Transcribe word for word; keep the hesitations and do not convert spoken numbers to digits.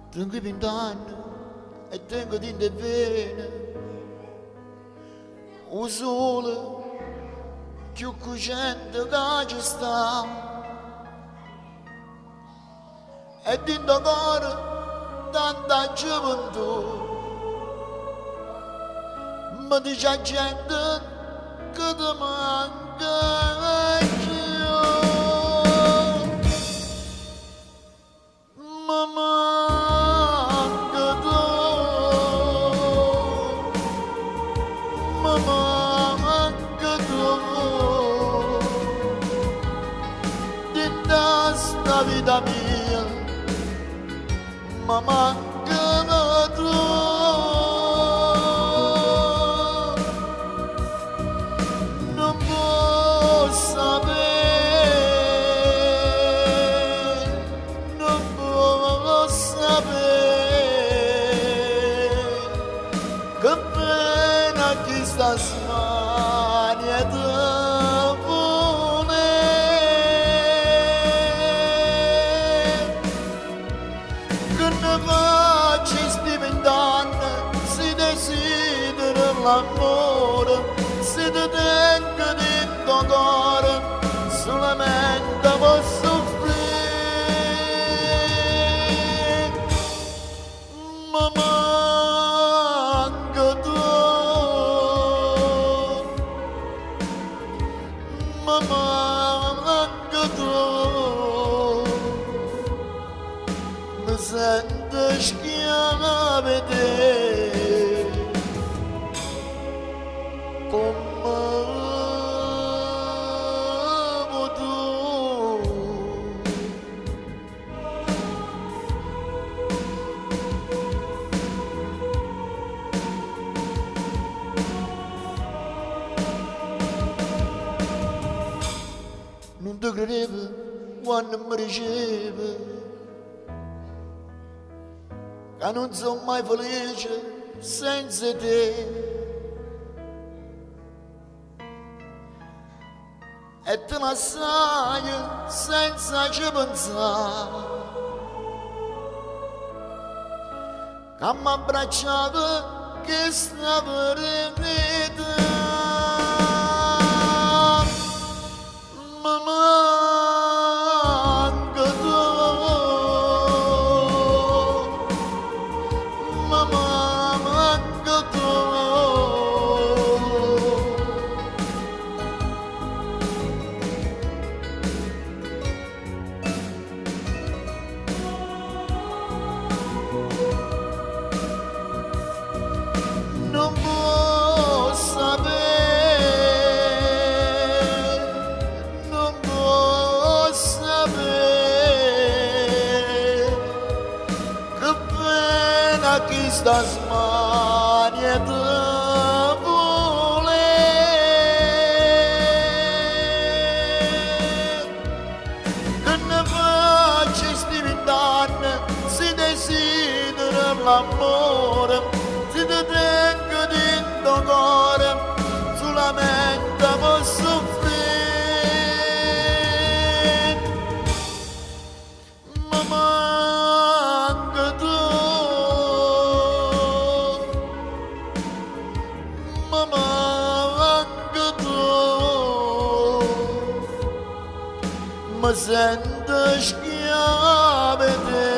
Tengo vent'anni e tengo dinte vene, o sole più cocente che ci sta, e dentro cuore tanta gioventù, ma dice a gente che ti manca più. Ma manca tu, ma manca tu, dentro sta vita mia, ma manca tu. Non posso sapere, non posso sapere, che pena che sta smania di voler, che ne faccio sti vent'anni, si desidera l'amore, si ti tengo dentro cuore, solamente per soffrire. Ma manca tu, ma manca tu, mi sento schiava di te, come tu. Non ti credevo quando mi ricevi, che non sono mai felice senza te, e te la sai senza ci pensare, che mi abbracciava che stava per vita. Ma manca tu, ma manca tu, non posso sapere, non posso sapere, che pena che sta smania di voler, che ne faccio sti vent'anni, si desidera l'amore, si ti tengo dentro cuore, solamente per soffrire. Ma manca tu, ma manca tu, mi sento schiava di te.